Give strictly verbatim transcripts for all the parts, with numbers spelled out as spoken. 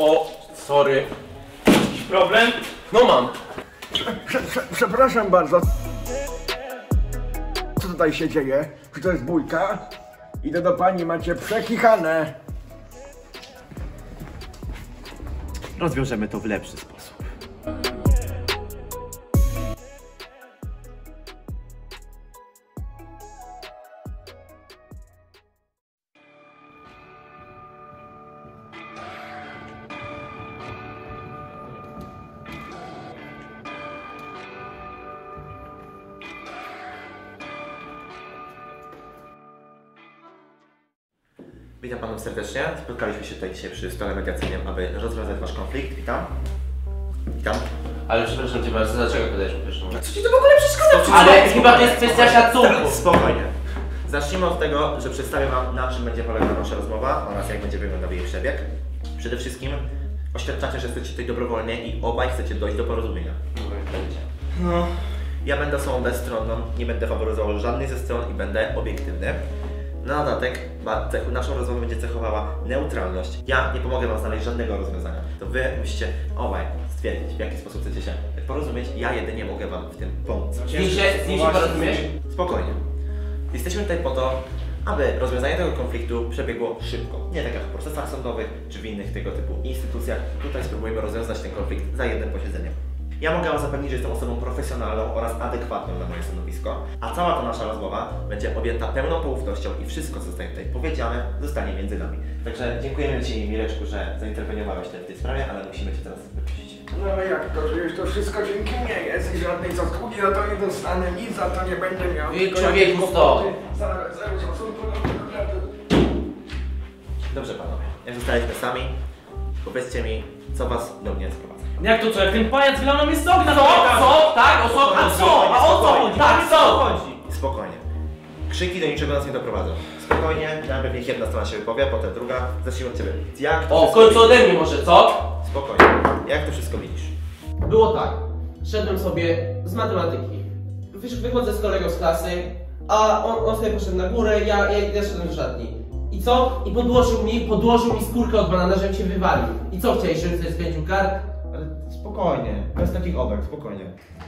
O, sorry. Jakiś problem? No mam. Prze, prze, przepraszam bardzo. Co tutaj się dzieje? Czy to jest bójka? Idę do pani, macie przekichane. Rozwiążemy to w lepszy sposób. Witam panów serdecznie. Spotkaliśmy się tutaj dzisiaj przy stole mediacyjnym, aby rozwiązać wasz konflikt. Witam. Witam. Ale przepraszam cię bardzo, dlaczego podajesz mi pierwszą? Co ci to w ogóle przeszkadza? Ale chyba to jest kwestia szacunku. Spokojnie. Zacznijmy od tego, że przedstawię wam, na czym będzie polegała nasza rozmowa oraz jak będzie wyglądał jej przebieg. Przede wszystkim oświadczacie, że chcecie tutaj dobrowolnie i obaj chcecie dojść do porozumienia. No. Ja będę osobą bezstronną, nie będę faworyzował żadnej ze stron i będę obiektywny. Na dodatek naszą rozmowę będzie cechowała neutralność. Ja nie pomogę wam znaleźć żadnego rozwiązania. To wy musicie obaj stwierdzić, w jaki sposób chcecie się porozumieć. Ja jedynie mogę wam w tym pomóc. Z nim się, z nim się porozumiesz? Spokojnie. Jesteśmy tutaj po to, aby rozwiązanie tego konfliktu przebiegło szybko. Nie tak jak w procesach sądowych czy w innych tego typu instytucjach. Tutaj spróbujemy rozwiązać ten konflikt za jednym posiedzeniem. Ja mogę wam zapewnić, że jestem osobą profesjonalną oraz adekwatną na moje stanowisko, a cała ta nasza rozmowa będzie objęta pełną poufnością i wszystko, co zostanie tutaj powiedziane, zostanie między nami. Także dziękujemy ci, Mireczku, że zainterweniowałeś w tej sprawie, ale musimy cię teraz wypuścić. No ale jak to, że już to wszystko dzięki mnie jest i żadnej zasługi za to nie dostanę, nic za to nie będę miał. Wy człowieku stąd. Zero szacunku, naprawdę. Dobrze panowie, jak zostaliśmy sami, powiedzcie mi, co was do mnie sprowadza. Jak to co? Jak ten pajac wylał nam jest sok na Co? Co? Tak? O co? A co? A o co chodzi? Tak, co? chodzi? Spokojnie. Krzyki do niczego nas nie doprowadzą. Spokojnie, najpierw niech jedna strona się wypowie, potem druga. Zacznijmy od ciebie. Jak to O, w wszystko końcu widzisz? ode mnie może, co? Spokojnie. Jak to wszystko widzisz? Było tak. Szedłem sobie z matematyki. Wysz, wychodzę z kolegą z klasy, a on, on sobie poszedł na górę, ja, ja, ja szedłem do szatni. I co? I podłożył mi, podłożył mi skórkę od banana, żebym się wywalił. I co chciałeś, żebym sobie skręcił kark? Ale spokojnie, bez takich obek, spokojnie.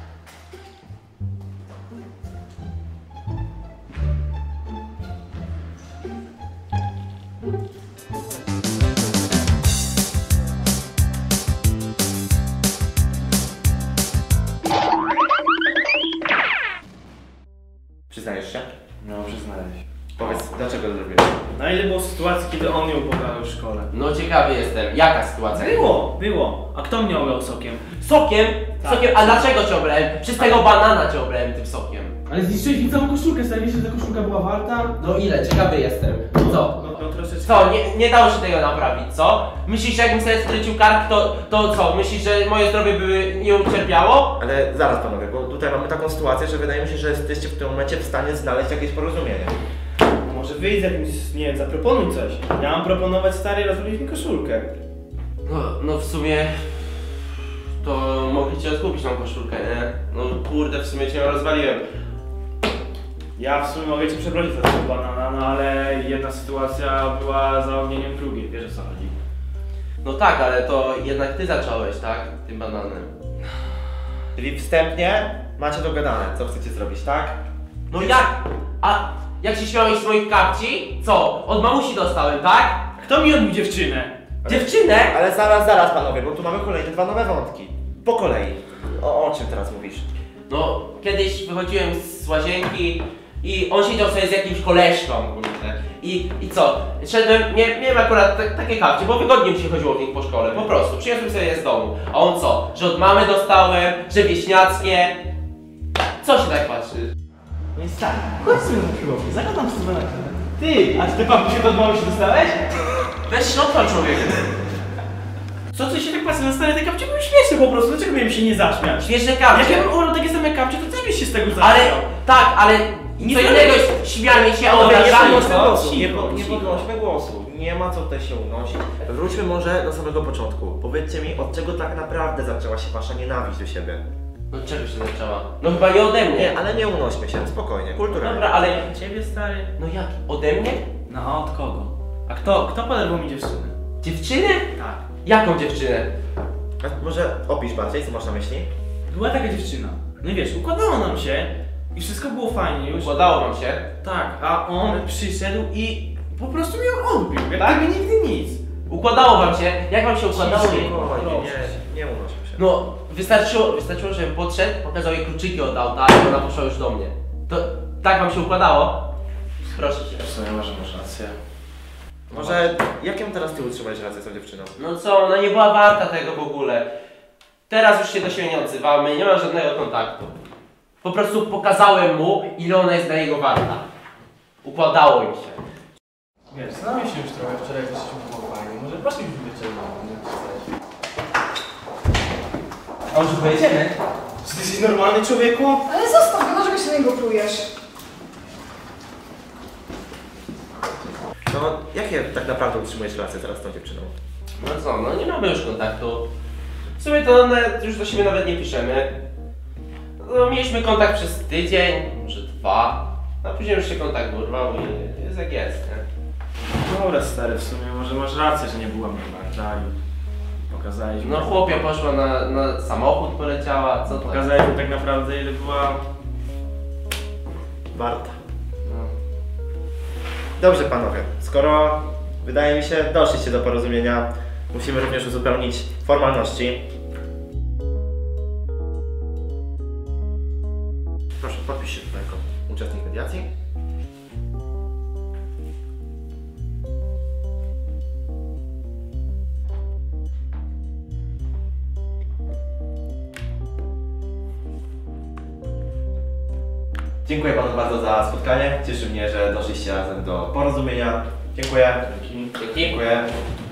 Przyznajesz się? No, przyznaję się. Powiedz, dlaczego to zrobiłeś? Na ile było sytuacji, kiedy on ją pobrał w szkole? No ciekawy jestem, jaka sytuacja? Było, było. A kto mnie oblał sokiem? Sokiem? Tak. Sokiem? A dlaczego cię obrałem? Przez tego banana cię obrałem tym sokiem. Ale zniszczyłeś mi całą koszulkę, stary, wiesz, że ta koszulka była warta? No ile? Ciekawy jestem. Co? No, no troszeczkę. Co? Nie, nie dało się tego naprawić, co? Myślisz, że jakbym sobie skręcił kark, to, to co? Myślisz, że moje zdrowie by nie ucierpiało? Ale zaraz panowie, bo tutaj mamy taką sytuację, że wydaje mi się, że jesteście w tym momencie w stanie znaleźć jakieś porozumienie. Może wyjdź z jakimś, nie wiem, zaproponuj coś. Ja mam proponować, stary, rozwalić mi koszulkę. No, no w sumie... To mogli cię odkupić tą koszulkę, nie? No kurde, w sumie cię ją rozwaliłem. Ja w sumie mogę cię przeprosić za tego banana, no ale jedna sytuacja była za ognieniem drugiej, wiesz o co chodzi. No tak, ale to jednak ty zacząłeś, tak? Tym bananem. Czyli wstępnie macie dogadane, co chcecie zrobić, tak? No jak? A jak się śmiałeś z moich kapci? Co? Od mamusi dostałem, tak? Kto mi odbił dziewczynę? Dziewczynę? Ale zaraz, zaraz panowie, bo tu mamy kolejne dwa nowe wątki. Po kolei. O, o czym teraz mówisz? No, kiedyś wychodziłem z łazienki i on siedział sobie z jakimś koleżką, kurde. I, i co? Szedłem, nie, miałem akurat t- takie kapcie, bo wygodnie mi się chodziło w nich po szkole, po prostu. Przyniosłem sobie je z domu. A on co? Że od mamy dostałem, że wieśniackie. Co się tak patrzy? No i stary, chodź sobie na chwilę, zagadam z tym bananem. Ty, a ty papu się od mały się dostałeś? Weź środka, człowieku. Co ty się tak patrzy na stare te kapcie? Były śmieszne po prostu, dlaczego miałem się nie zaśmiać? Śmieszne kapcie. Jak ja bym urodził takie same kapcie, to też byś się z tego zaśmiał. Ale, tak, ale Nie co to- innego jest śmianie się, a Panowie, nie obrażanie, podnośmy co? głosu, nie, Cicho, po, nie cicho. podnośmy głosu. Nie ma co tutaj się unosić. Wróćmy może do samego początku. Powiedzcie mi, od czego tak naprawdę zaczęła się wasza nienawiść do siebie? No czego się zaczęła? No chyba nie ode mnie. Nie, ale nie unośmy się, spokojnie, kulturalnie. Dobra, ale... Ciebie, stary? No jak? Ode mnie? No a od kogo? A kto, kto poderwał mi dziewczynę? Dziewczyny? Tak. Jaką dziewczynę? A może opisz bardziej, co masz na myśli? Była taka dziewczyna. No i wiesz, układało nam się i wszystko było fajnie już. Układało wam się? Tak, a on przyszedł i po prostu mnie odbił, jak Tak? gdyby nigdy nic. Układało wam się? Jak wam się układało? Ciszej, Nie- spokojnie, nie, nie unośmy się. No, wystarczyło, wystarczyło, żebym podszedł, pokazał jej kluczyki od auta i ona poszła już do mnie. To tak wam się układało? Proszę cię. W sumie może masz rację. Może, jaką teraz ty utrzymałeś rację z tą dziewczyną? No co, ona nie była warta tego w ogóle. Teraz już się do siebie nie odzywamy, nie ma żadnego kontaktu. Po prostu pokazałem mu, ile ona jest dla niego warta. Układało im się. Wiesz, znamy się już trochę, wczoraj jesteśmy było fajnie. Może poszliśmy wieczorem, nie przestajesz. A już pojedziemy? Czy ty jesteś normalny, człowieku? Ale zostaw go, dlaczego się na niego plujesz? No, jakie tak naprawdę utrzymujesz rację teraz z tą dziewczyną? No co, no nie mamy już kontaktu. W sumie to nawet, już do siebie nawet nie piszemy. No, mieliśmy kontakt przez tydzień, może dwa. A później już się kontakt urwał i jest jak jest, nie? Dobra stary, w sumie może masz rację, że nie była mnie warta i pokazaliśmy. No chłopie poszła na, na samochód, poleciała, co to? Pokazaliśmy tak naprawdę ile była... Warta. No. Dobrze panowie, skoro wydaje mi się doszliście do porozumienia, musimy również uzupełnić formalności. Proszę, podpisz się tutaj jako uczestnik mediacji. Dziękuję panu bardzo za spotkanie. Cieszy mnie, że doszliście razem do porozumienia. Dziękuję. Dzięki. Dziękuję.